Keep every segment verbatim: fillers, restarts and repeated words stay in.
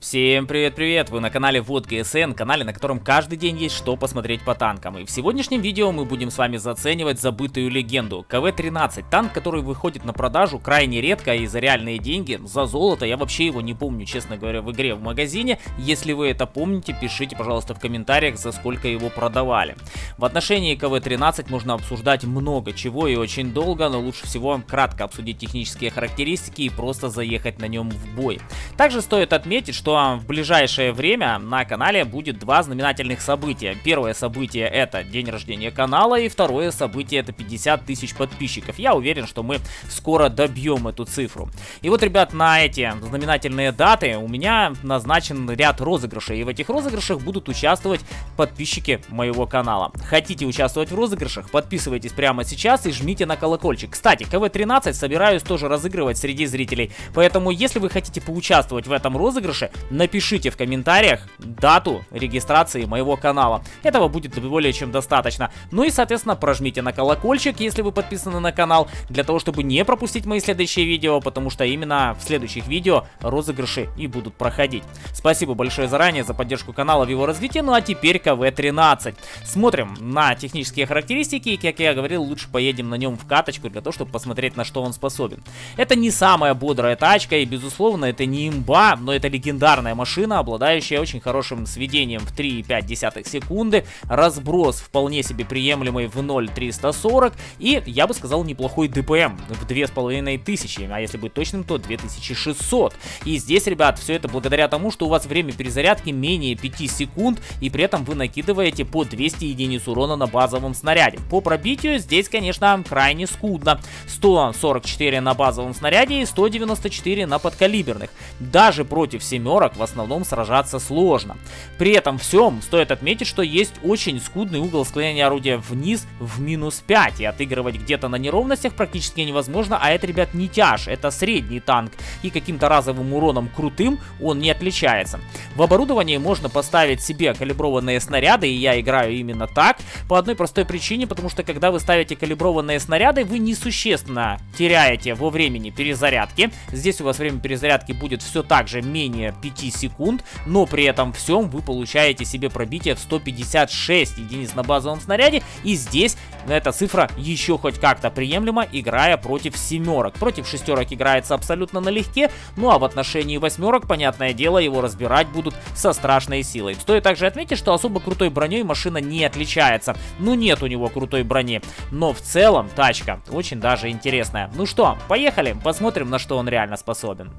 Всем привет-привет! Вы на канале Вот ГСН, канале, на котором каждый день есть что посмотреть по танкам. И в сегодняшнем видео мы будем с вами заценивать забытую легенду ка вэ тринадцать. Танк, который выходит на продажу крайне редко и за реальные деньги, за золото. Я вообще его не помню, честно говоря, в игре в магазине. Если вы это помните, пишите, пожалуйста, в комментариях, за сколько его продавали. В отношении ка вэ тринадцать можно обсуждать много чего и очень долго, но лучше всего кратко обсудить технические характеристики и просто заехать на нем в бой. Также стоит отметить, что в ближайшее время на канале будет два знаменательных события. Первое событие — это день рождения канала, и второе событие — это пятьдесят тысяч подписчиков. Я уверен, что мы скоро добьем эту цифру. И вот, ребят, на эти знаменательные даты у меня назначен ряд розыгрышей, и в этих розыгрышах будут участвовать подписчики моего канала. Хотите участвовать в розыгрышах? Подписывайтесь прямо сейчас и жмите на колокольчик. Кстати, ка вэ тринадцать собираюсь тоже разыгрывать среди зрителей, поэтому если вы хотите поучаствовать в этом розыгрыше, напишите в комментариях дату регистрации моего канала. Этого будет более чем достаточно. Ну и, соответственно, прожмите на колокольчик, если вы подписаны на канал, для того, чтобы не пропустить мои следующие видео, потому что именно в следующих видео розыгрыши и будут проходить. Спасибо большое заранее за поддержку канала в его развитии. Ну а теперь ка вэ тринадцать. Смотрим на технические характеристики, и, как я говорил, лучше поедем на нем в каточку, для того, чтобы посмотреть, на что он способен. Это не самая бодрая тачка, и, безусловно, это не имба, но это легендарная машина, обладающая очень хорошим сведением в три и пять десятых секунды, разброс вполне себе приемлемый в ноль целых триста сорок и, я бы сказал, неплохой дэ пэ эм в две с половиной тысячи, а если быть точным, то две тысячи шестьсот. И здесь, ребят, все это благодаря тому, что у вас время перезарядки менее пяти секунд, и при этом вы накидываете по двести единиц урона на базовом снаряде. По пробитию здесь, конечно, крайне скудно. сто сорок четыре на базовом снаряде и сто девяносто четыре на подкалиберных. Даже против семерок в основном сражаться сложно. При этом всем стоит отметить, что есть очень скудный угол склонения орудия вниз в минус пять, и отыгрывать где-то на неровностях практически невозможно, а это, ребят, не тяж, это средний танк, и каким-то разовым уроном крутым он не отличается. В оборудовании можно поставить себе калиброванные снаряды, и я играю именно так, по одной простой причине, потому что когда вы ставите калиброванные снаряды, вы несущественно теряете во времени перезарядки. Здесь у вас время перезарядки будет все так же менее пяти секунд, но при этом всем вы получаете себе пробитие в сто пятьдесят шесть единиц на базовом снаряде, и здесь эта цифра еще хоть как-то приемлема, играя против семерок. Против шестерок играется абсолютно налегке, ну а в отношении восьмерок, понятное дело, его разбирать будут со страшной силой. Стоит также отметить, что особо крутой броней машина не отличается. Ну нет у него крутой брони, но в целом тачка очень даже интересная. Ну что, поехали, посмотрим, на что он реально способен.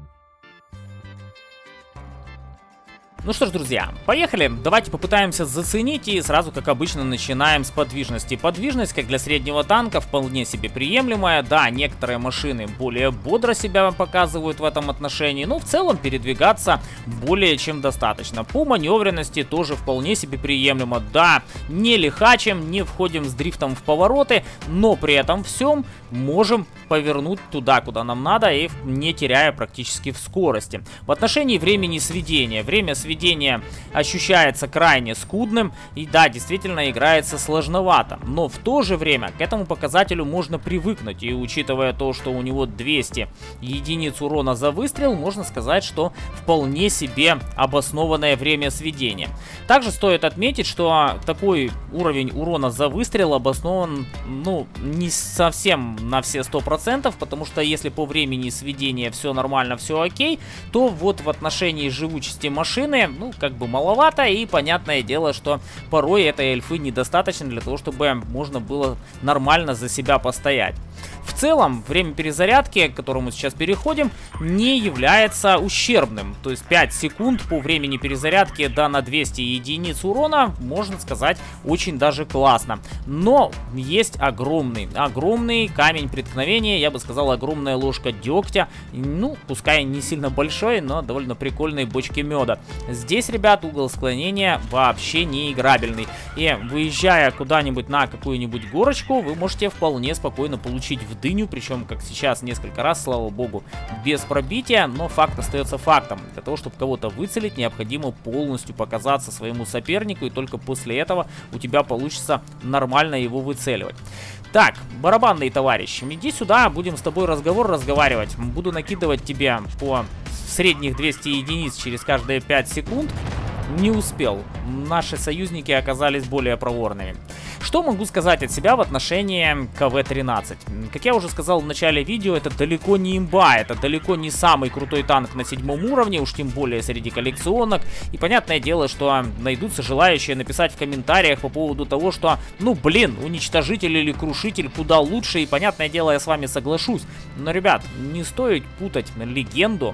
Ну что ж, друзья, поехали. Давайте попытаемся заценить, и сразу, как обычно, начинаем с подвижности. Подвижность, как для среднего танка, вполне себе приемлемая. Да, некоторые машины более бодро себя показывают в этом отношении, но в целом передвигаться более чем достаточно. По маневренности тоже вполне себе приемлемо. Да, не лихачим, не входим с дрифтом в повороты, но при этом всем можем повернуть туда, куда нам надо, и не теряя практически в скорости. В отношении времени сведения. Время сведения Сведение ощущается крайне скудным, и да, действительно играется сложновато, но в то же время к этому показателю можно привыкнуть, и учитывая то, что у него двести единиц урона за выстрел, можно сказать, что вполне себе обоснованное время сведения. Также стоит отметить, что такой уровень урона за выстрел обоснован, ну, не совсем на все сто процентов, потому что если по времени сведения все нормально, все окей, то вот в отношении живучести машины, ну, как бы маловато, и понятное дело, что порой этой эльфы недостаточно для того, чтобы можно было нормально за себя постоять. В целом, время перезарядки, к которому сейчас переходим, не является ущербным. То есть пять секунд по времени перезарядки, да, на двести единиц урона, можно сказать, очень даже классно. Но есть огромный, огромный камень преткновения, я бы сказал, огромная ложка дегтя. Ну, пускай не сильно большой, но довольно прикольные бочки меда. Здесь, ребят, угол склонения вообще не играбельный. И выезжая куда-нибудь на какую-нибудь горочку, вы можете вполне спокойно получить в дыню, причем, как сейчас, несколько раз, слава богу, без пробития, но факт остается фактом. Для того, чтобы кого-то выцелить, необходимо полностью показаться своему сопернику, и только после этого у тебя получится нормально его выцеливать. Так, барабанный товарищ, иди сюда, будем с тобой разговор разговаривать. Буду накидывать тебе по средних двести единиц через каждые пять секунд, не успел. Наши союзники оказались более проворными. Что могу сказать от себя в отношении ка вэ тринадцать? Как я уже сказал в начале видео, это далеко не имба, это далеко не самый крутой танк на седьмом уровне, уж тем более среди коллекционок. И понятное дело, что найдутся желающие написать в комментариях по поводу того, что, ну блин, уничтожитель или крушитель куда лучше, и понятное дело, я с вами соглашусь. Но, ребят, не стоит путать легенду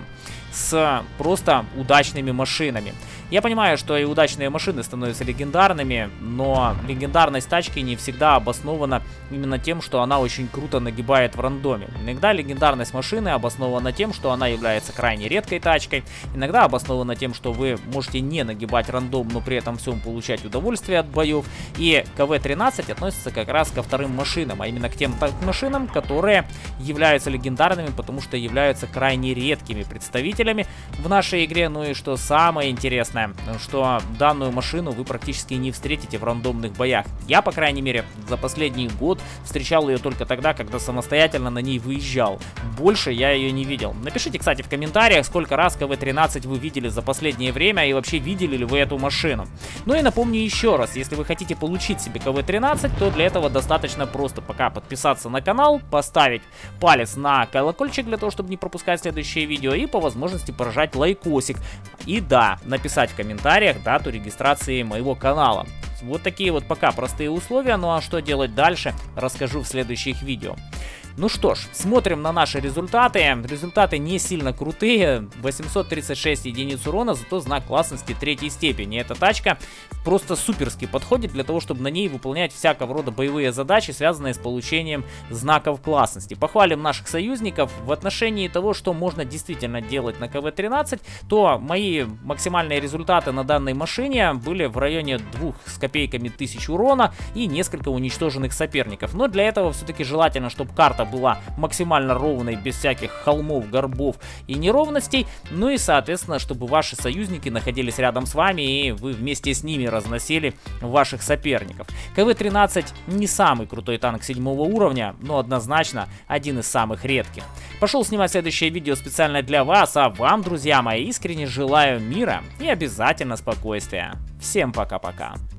с просто удачными машинами. Я понимаю, что и удачные машины становятся легендарными, но легендарность тачки не всегда обоснована именно тем, что она очень круто нагибает в рандоме. Иногда легендарность машины обоснована тем, что она является крайне редкой тачкой. Иногда обоснована тем, что вы можете не нагибать рандом, но при этом всем получать удовольствие от боев. И ка вэ тринадцать относится как раз ко вторым машинам, а именно к тем машинам, которые являются легендарными, потому что являются крайне редкими представителями в нашей игре. Ну и что самое интересное, что данную машину вы практически не встретите в рандомных боях. Я, по крайней мере, за последний год встречал ее только тогда, когда самостоятельно на ней выезжал. Больше я ее не видел. Напишите, кстати, в комментариях, сколько раз ка вэ тринадцать вы видели за последнее время и вообще видели ли вы эту машину. Ну и напомню еще раз, если вы хотите получить себе ка вэ тринадцать, то для этого достаточно просто пока подписаться на канал, поставить палец на колокольчик для того, чтобы не пропускать следующие видео, и по возможности прожать лайкосик. И да, написать в комментариях дату регистрации моего канала. Вот такие вот пока простые условия, ну а что делать дальше, расскажу в следующих видео. Ну что ж, смотрим на наши результаты. Результаты не сильно крутые. восемьсот тридцать шесть единиц урона, зато знак классности третьей степени. Эта тачка просто суперски подходит для того, чтобы на ней выполнять всякого рода боевые задачи, связанные с получением знаков классности. Похвалим наших союзников в отношении того, что можно действительно делать на ка вэ тринадцать, то мои максимальные результаты на данной машине были в районе двух с копейками тысяч урона и несколько уничтоженных соперников. Но для этого все-таки желательно, чтобы карта была максимально ровной, без всяких холмов, горбов и неровностей. Ну и, соответственно, чтобы ваши союзники находились рядом с вами и вы вместе с ними разносили ваших соперников. ка вэ тринадцать не самый крутой танк седьмого уровня, но однозначно один из самых редких. Пошел снимать следующее видео специально для вас, а вам, друзья мои, искренне желаю мира и обязательно спокойствия. Всем пока-пока.